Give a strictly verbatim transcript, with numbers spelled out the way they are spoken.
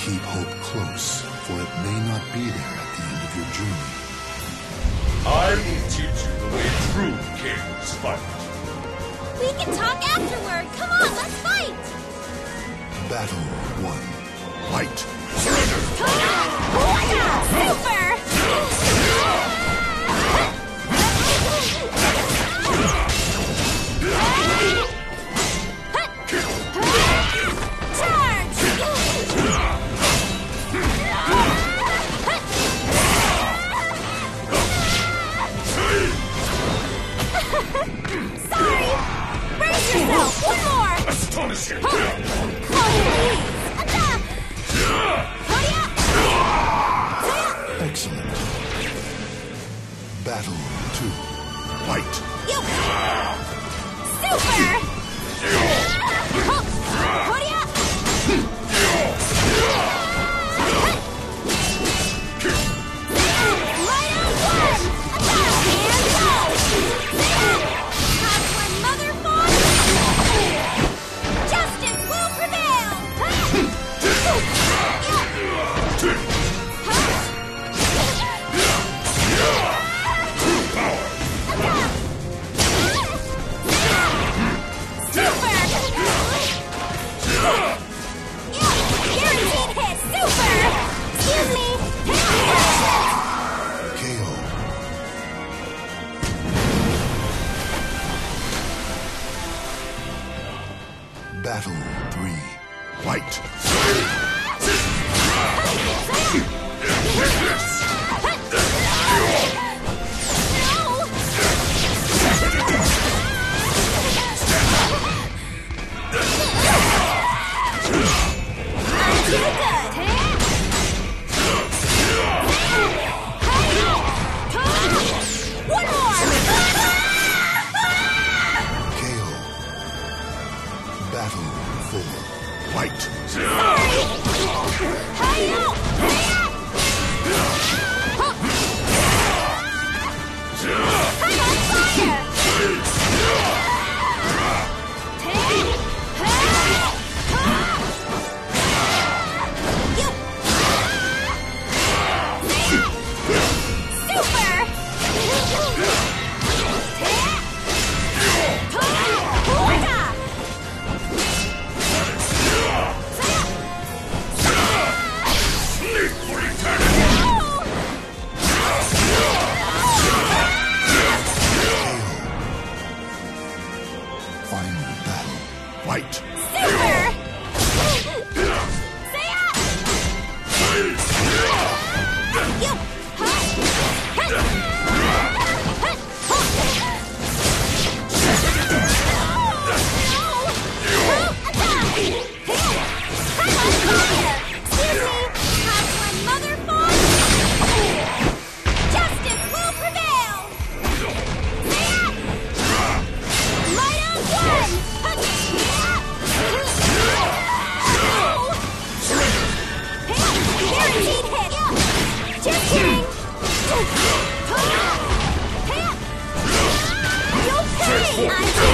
Keep hope close, for it may not be there at the end of your journey. I will teach you the way true kings fight. We can talk afterward. Come on, let's fight! Battle one. Fight! Surrender! Super! Sorry! Brace yourself! One more! Astonishing! Excellent. Battle two. Fight! You! Super! Light on one! Attack! And go! Have my mother fall? Justice will prevail! Guaranteed hit! Super! Excuse me! K O. Battle three. Fight! K O. Battle four. Fight! Final battle. Fight! Justice will prevail! Light on one! Guaranteed hit! Just kidding! You pay! I'm